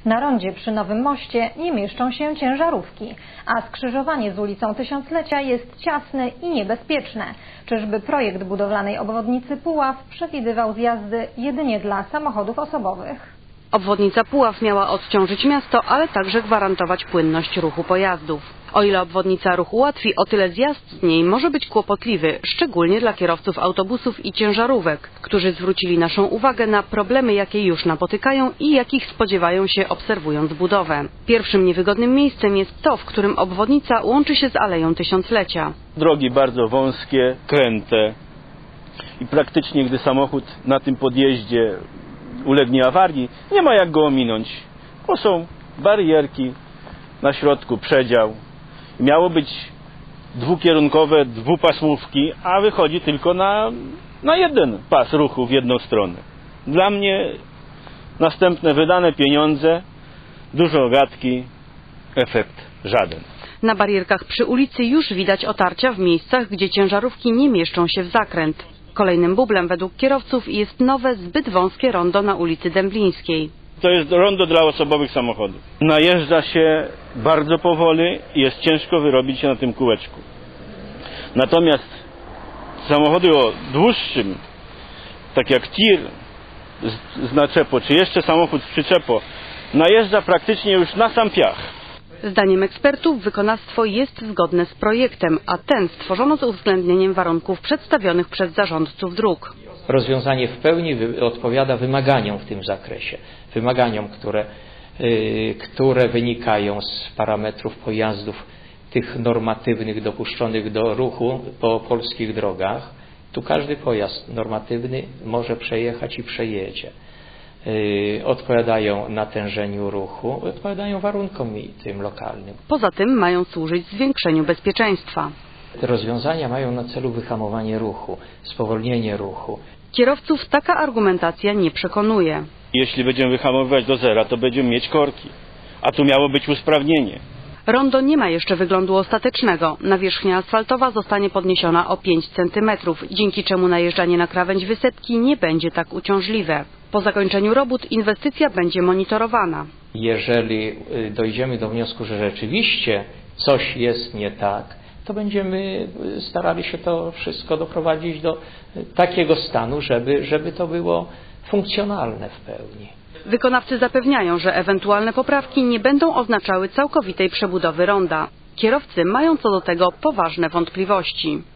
Na rondzie przy Nowym Moście nie mieszczą się ciężarówki, a skrzyżowanie z ulicą Tysiąclecia jest ciasne i niebezpieczne. Czyżby projekt budowlanej obwodnicy Puław przewidywał zjazdy jedynie dla samochodów osobowych? Obwodnica Puław miała odciążyć miasto, ale także gwarantować płynność ruchu pojazdów. O ile obwodnica ruch ułatwi, o tyle zjazd z niej może być kłopotliwy, szczególnie dla kierowców autobusów i ciężarówek, którzy zwrócili naszą uwagę na problemy, jakie już napotykają i jakich spodziewają się, obserwując budowę. Pierwszym niewygodnym miejscem jest to, w którym obwodnica łączy się z Aleją Tysiąclecia. Drogi bardzo wąskie, kręte i praktycznie gdy samochód na tym podjeździe ulegnie awarii, nie ma jak go ominąć, bo są barierki, na środku przedział. Miało być dwukierunkowe, dwupasmówki, a wychodzi tylko na jeden pas ruchu w jedną stronę. Dla mnie następne wydane pieniądze, dużo gadki, efekt żaden. Na barierkach przy ulicy już widać otarcia w miejscach, gdzie ciężarówki nie mieszczą się w zakręt. Kolejnym bublem według kierowców jest nowe, zbyt wąskie rondo na ulicy Dęblińskiej. To jest rondo dla osobowych samochodów. Najeżdża się bardzo powoli i jest ciężko wyrobić się na tym kółeczku. Natomiast samochody o dłuższym, tak jak tir z naczepo, czy jeszcze samochód z przyczepo, najeżdża praktycznie już na sam piach. Zdaniem ekspertów wykonawstwo jest zgodne z projektem, a ten stworzono z uwzględnieniem warunków przedstawionych przez zarządców dróg. Rozwiązanie w pełni odpowiada wymaganiom w tym zakresie. Wymaganiom, które wynikają z parametrów pojazdów tych normatywnych dopuszczonych do ruchu po polskich drogach. Tu każdy pojazd normatywny może przejechać i przejedzie. Odpowiadają natężeniu ruchu, odpowiadają warunkom tym lokalnym. Poza tym mają służyć zwiększeniu bezpieczeństwa. Te rozwiązania mają na celu wyhamowanie ruchu, spowolnienie ruchu. Kierowców taka argumentacja nie przekonuje. Jeśli będziemy wyhamowywać do zera, to będziemy mieć korki, a tu miało być usprawnienie. Rondo nie ma jeszcze wyglądu ostatecznego. Nawierzchnia asfaltowa zostanie podniesiona o 5 cm, dzięki czemu najeżdżanie na krawędź wysepki nie będzie tak uciążliwe. Po zakończeniu robót inwestycja będzie monitorowana. Jeżeli dojdziemy do wniosku, że rzeczywiście coś jest nie tak, to będziemy starali się to wszystko doprowadzić do takiego stanu, żeby to było funkcjonalne w pełni. Wykonawcy zapewniają, że ewentualne poprawki nie będą oznaczały całkowitej przebudowy ronda. Kierowcy mają co do tego poważne wątpliwości.